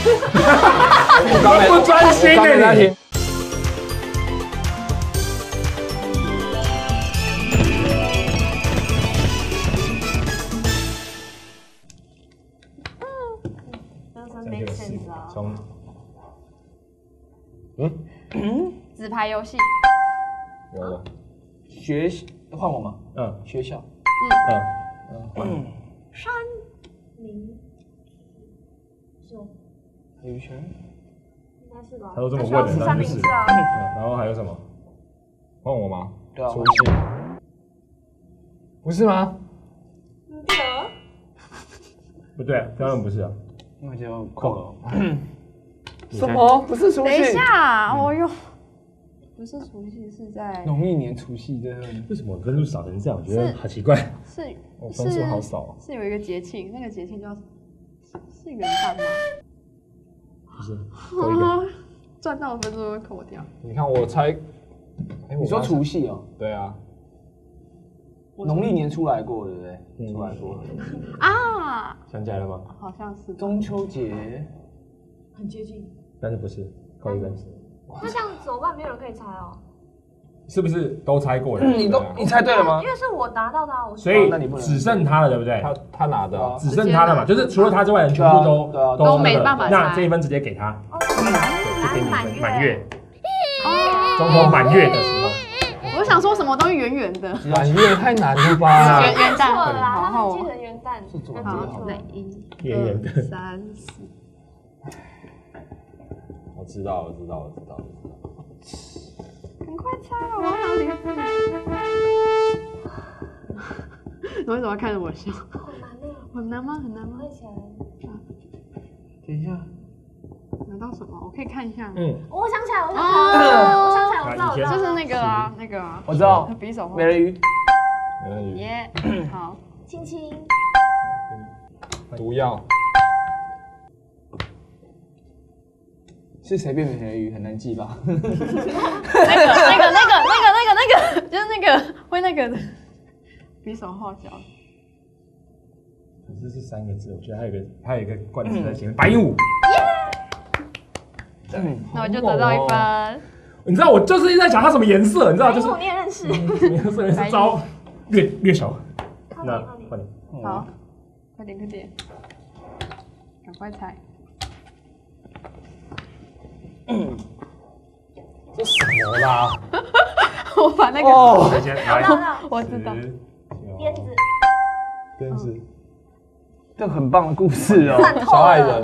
我不专心的你。从嗯嗯，纸牌游戏。 有了。 学换我吗？ 嗯， 学校。 嗯嗯。 山林手。 羽泉。 应该是吧？ 他都这么问了， 三明治啊。 然后还有什么？ 换我吗？ 对啊。 除夕。不是吗？ 对。 不对，当然不是啊。 那就扣了。 什么？不是除夕？ 等一下，我用不是除夕，是在农历年除夕的。 为什么分数少成这样？我觉得好奇怪。 是我分数好少。 是有一个节庆，那个节庆叫是元旦吗？ 不是。 赚到的分数会扣掉。 你看我猜， 你说除夕哦？ 对啊。 农历年出来过，对不对？出来过。 啊！ 想起来了吗？ 好像是中秋节， 很接近， 但是不是扣一分。 那这样怎么办？没有人可以猜哦。 是不是都猜过了？ 你都你猜对了吗？ 因为是我答到的，我所以只剩他了，对不对？ 他他拿的， 只剩他了嘛，就是除了他之外的人全部都都没办法猜。 那这一分直接给他， 就给你分满月。中秋满月的时候。 我想说什么东西圆圆的， 满月太难了吧？ 元元旦， 然后记得元旦是左好，那一、二、三、四。 我知道，我知道，我知道，我知道。 赶快猜啊！我好离谱。你为什么要看着我笑？很难吗？很难吗？ 等一下。 拿到什么？我可以看一下。 嗯，我想起来，我想起来，我想起来，我知道， 就是那个啊，那个啊， 我知道， 匕首美人鱼， 美人鱼， 耶，好， 亲亲， 毒药， 是谁变美人鱼很难记吧？ 那个，那个，那个，那个，那个，那个，就是那个会那个的匕首号角。 可是是三个字，我觉得还有一个还有一个冠词在前面，白鹦鹉。 嗯，那我就得到一分。 你知道我就是一直在讲它什么颜色，你知道就是。 你也认识。 颜色是招略略小。那快点。 好，快点快点，赶快猜。 嗯，这什么啦？ 我把那个。 哦， 我知道， 我知道。 鞭子。 鞭子。 这很棒的故事哦， 小矮人，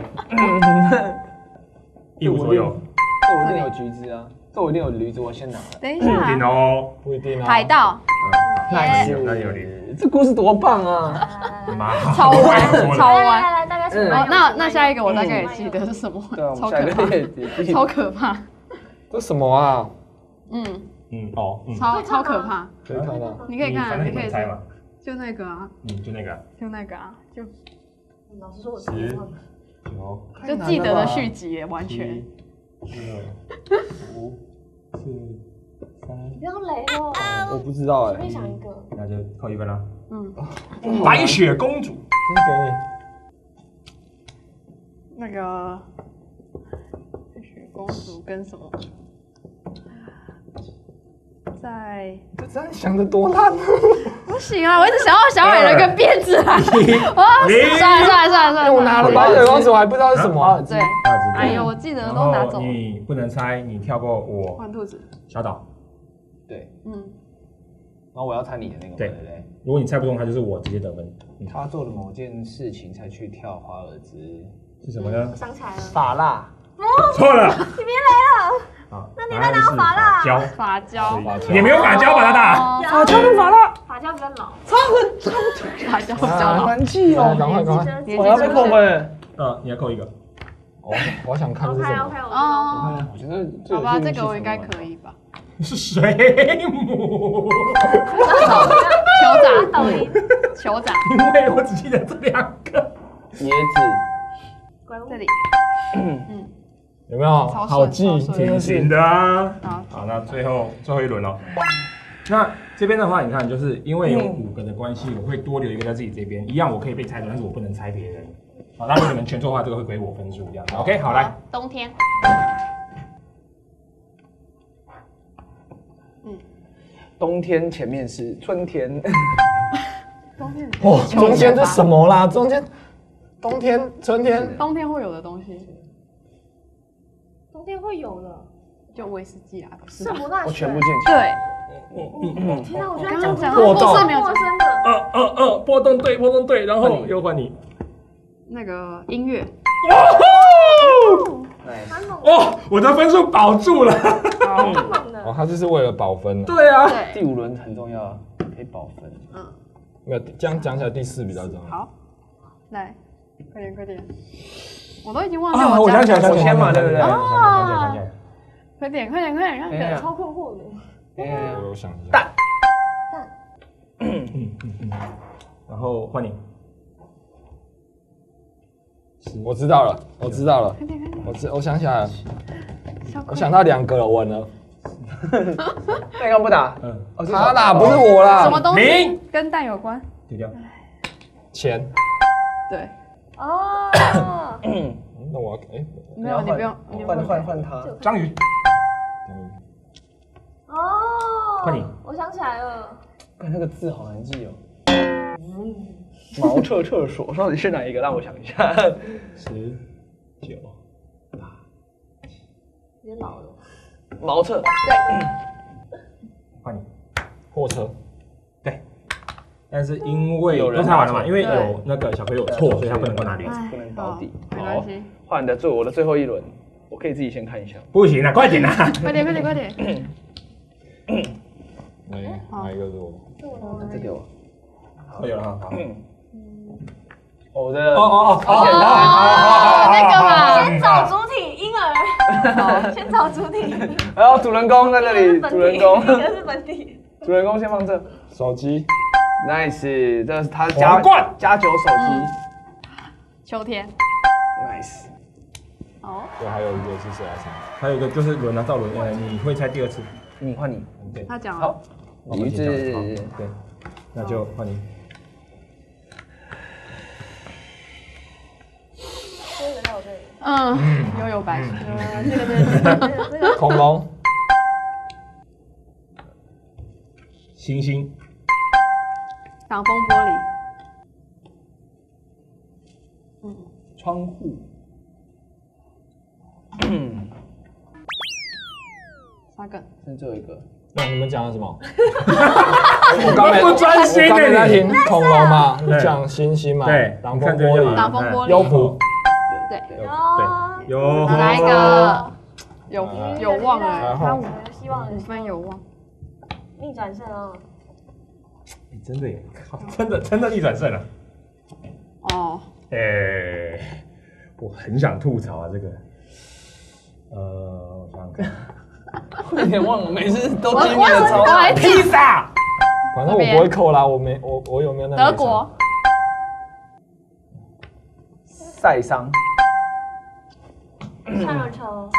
一无所有。 这我一定有橘子啊，这我一定有驴子，我先拿。 等一不一定下， 哦。 不一定啊。 海盗， 那有那有理。 这故事多棒啊！ 妈， 超歪，超歪。 来来来，大概是哦，那那下一个我大概也记得是什么， 对啊，我超们下可怕， 一个也也超可怕。 这什么啊？ 嗯， 嗯哦，嗯， 超超可怕。 可以看到。 你可以看， 反正你可以你们猜嘛。 就那个啊， 嗯，就那个。 就那个啊，就老实说，我十九就记得的续集耶，完全。 六五四三， 不要雷哦， 我不知道随便哎， 想一个。 那就扣一分了。 嗯， 白雪公主。 真给那个白雪公主跟什么？在你，这真想的多烂。 不行啊！我一直想要小矮人跟辫子啊！哇，算了算了算了算了， 我拿了白雪公主，我还不知道是什么。 对，哎呦，我记得然都拿走了。 后你不能猜，你跳过我换兔子， 小岛。 对， 嗯， 然后我要猜你的那个， 对对不对？ 如果你猜不中，他就是我直接得分。嗯他做了某件事情才去跳华尔兹， 是什么呢我？想起来了， 法蜡。 错了。 你别雷了， 好， 那你在拿法蜡胶， 发胶， 也没有法胶把它打。 法胶跟法蜡，法胶比较老， 发胶比较老。 难记哦， 赶快赶快！ 年纪我要被扣分。 嗯，你要扣一个。 我我想看是 OK 什 OK， 么。 我哦， 我觉得这好吧，这个我应该可以吧？ 是水母。 酋长， 抖音酋长， 因为我只记得这两个。 椰子， 怪物这里有没有？ 超顺好记， 超顺真的是。 行的啊。 好， 好，那最后最后一轮了。那这边的话，你看，就是因为有五个的关系，我会多留一个在自己这边，一样我可以被猜中，但是我不能猜别人。好，那如果你们全错的话，这个会归我分数，这样子。OK，好，来， 冬天， 冬天前面是春天， 冬天， 哦，中间这什么啦？中间，冬天、春天， 冬天会有的东西， 冬天会有的， 就威士忌啊，不是吧？ 圣母大雪我全部。记起来。 对， 天哪，我觉得刚讲刚讲的故破洞事没有陌生的， 呃呃呃，波动队，波动队，然后又换你。 那个音乐， 蛮猛的， 哦，我的分数保住了。 蛮猛的。 哦，他就是为了保分。 对啊。 对， 第五轮很重要，可以保分。 没有，这样讲起来第四比较重要。 好，来，快点快点，我都已经忘记啊，我加想起来， 什么首先嘛对不对想起来，想起来，想起来。 快点快点快点快点， 哎呀超困惑的， 哎我想一下。 蛋嗯嗯嗯。然后换你。 我知道了，我知道了， 快点快点， 我知我想起来了， 小我想到两个了，稳了。 那你刚不打？ 嗯， 哦，这他啦，不是我啦。 什么东西零跟蛋有关？ 丢掉。 钱？ 对， 哦， 那我要哎， 没有你不用，你不换用换换他。 章鱼， 哦， 换你。 我想起来了， 看那个字好难记哦。毛彻彻所到底是哪一个？让我想一下。 十九。 有点老了。 毛彻。 换你。 货车。 对。但是因为有人都猜完了嘛，因为对有那个小朋友有错，所以他不能够拿零。 哎不能保底好没关系， 换你的最我的最后一轮，我可以自己先看一下。 不行啊，快点啊！ 快点快点快点， 哪哪一个是我？ 这给我。 有了哈。好。 我的哦哦哦哦哦，那个嘛， 先找主体婴儿，先找主体， 然后主人公在这里，主人公， 一个是本体， 主人公先放这。 手机。 Nice，这是他加皇冠加九手机。 秋天， Nice， 哦， 对，还有一个是谁来猜？ 还有一个就是轮啊，赵轮，呃，你会猜第二次。 你换你。 对， 他讲了好，橘子。 好对，那就换你。 嗯，悠悠白书，这个这个这个这个恐龙。 星星。 挡风玻璃，嗯， 窗户。 三个， 剩最后一个。 那你们讲了什么？我刚才不专心我刚才在欸听恐龙嘛，你讲星星嘛， 对挡风玻璃， 挡风玻璃， 优普， 对， 对，有哪一个？ 有有望了， 然后他五有希望五的分有望。 逆转胜哦。 欸真的耶，靠，真的真的逆转胜了。 哦， 诶、我很想吐槽啊，这个，呃，我想想看， 我有点忘了，每次都我经历了超我还记披萨， 反正我不会扣啦，我没我我有没有那个德国， 晒伤， 上热车，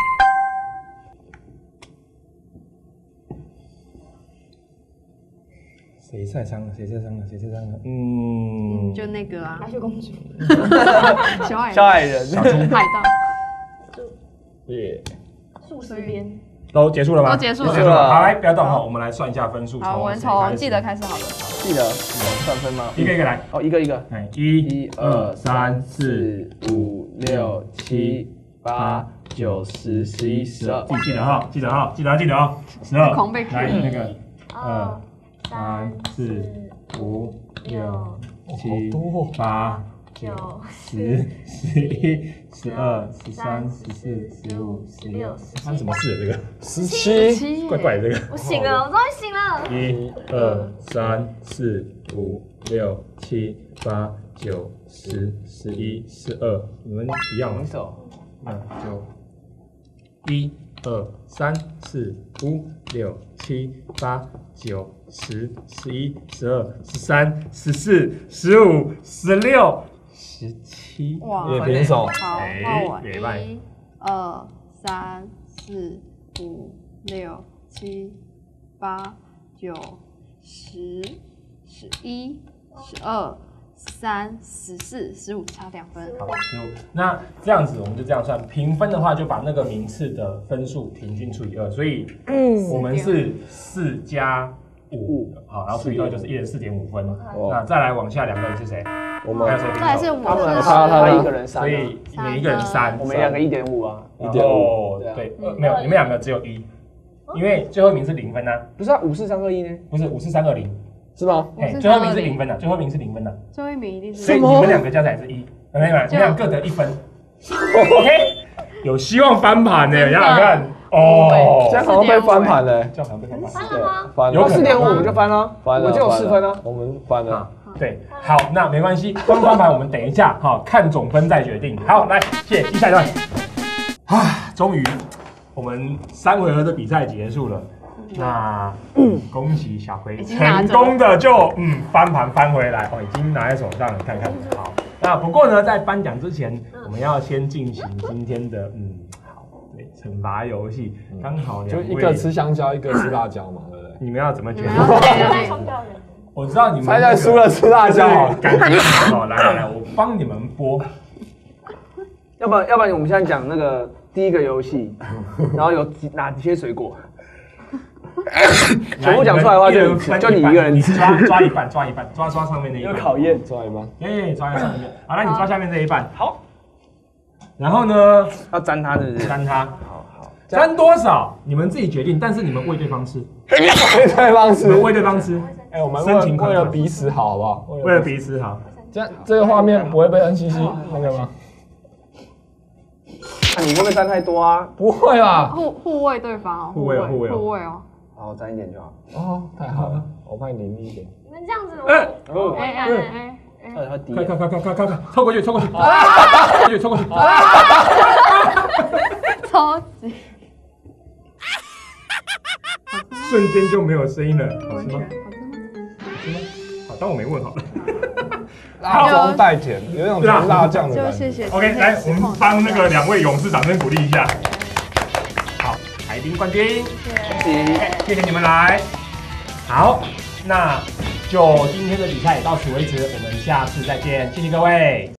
谁晒伤了？谁晒伤了？谁晒伤了？嗯， 就那个啊， 白雪公主， 小矮小矮人， 小猪海盗， 耶， 数十边， 都结束了吗？ 都结束了结束了。好，来，不要动哈，我们来算一下分数。 好，我们谁开始从记得开始好了。 记得算分吗？ 一个一个来。 哦，一个一个， 哎， 一一、 二二、 三三、 四四、 五六七八九十十一十二， 自己记得哈，记得哈，记得记得哦，十二。 狂被来那个二二、 三三、四、五、六、七好多哦、 八、 九十、十一、十二、十三、十四、十五、十六，发生什么事了？这个十七， 七耶怪怪的这个。 我醒了，我终于醒了。 一、二、三、四、五、六、七、八、九、十、十一、十二，你们一样吗一？手， 那就一、二、三、四、五、六、七、八、九、十、十一、十二、十三、十四、十五、十六、十七。 哇， 也平手， 好， 哎那我礼拜一、二、三、四、五、六、七、八、九、十、十一、十二、十三、十四、十五，差两分。 好，十五。那这样子我们就这样算，评分的话就把那个名次的分数平均除以二，所以我们是四加五，好，然后除以二就是一人四点五分。那再来往下两个人是谁？ 我们还有谁平手？ 再来是我是他们他他一个人三啊， 所以你们一个人三， 我们两个一点五啊， 然一点后对，呃没有，你们两个只有一，因为最后一名是零分呐， 不是啊，五四三二一呢？ 不是五四三二零， 是吗？ 哎， 五四最后一三二零名是零分的，最后一名是零分的， 最后一名一定是所以你们两个加起来是一，没有，你们俩各得一分，OK， 有希望翻盘呢，想想看，哦， 这样好像被翻盘了， 这样好像被翻盘。 翻了吗？ 翻了， 有可能四点五我们就翻了， 翻了， 我就有四分啊。 我们翻了啊。对，好，那没关系，翻不翻盘我们等一下哈，看总分再决定。好，来，谢谢，下一段。啊，终于我们三回合的比赛结束了。那恭喜小葵已经拿成走了功的就嗯翻盘翻回来哦，已经拿在手上，你看看。好，那不过呢，在颁奖之前，我们要先进行今天的嗯好对惩罚游戏，刚好两位就一个吃香蕉，一个吃辣椒嘛，对不对？ 你们要怎么决定你们？要怎么再决定？ 冲掉人。 我知道你们猜猜输了吃辣椒就是感觉哦，来来来，我帮你们播。 要不然要不然我们现在讲那个第一个游戏，然后有几哪些水果，全部讲出来的话就你就你一个人你抓抓一半，抓一半，抓抓上面那一半。 有考验， 抓一半， 哎，抓在上面。好，那你抓下面这一半。好。然后呢， 要沾它是不是？ 沾它。好好。沾多少你们自己决定，但是你们喂对方吃， 对方你们吃。 喂对方吃。 哎，我们深情款款为为了彼此好，好不好？ 为了彼此好。 这样这个画面不会被 N C C 那个吗？ 那你会不会沾太多啊？ 不会吧？ 互互喂对方哦， 互喂哦互喂哦互喂哦。 好，沾一点就好。 哦，太好了，我帮你淋一点。 你们这样子， 哎， 哦， 哎哎哎哎， 呃，它滴快快快快快快快，凑过去凑过去，凑过去凑过去。 超级瞬间就没有声音了，好吃吗？ 完全好吃吗？ 好吃吗？好，当我没问好了。 辣中带甜，有一种甜辣酱的感觉。 就谢谢。 OK，来，我们帮那个两位勇士掌声鼓励一下。好，海滨冠军，谢谢你们来。好，那就今天的比赛也到此为止，我们下次再见，谢谢各位。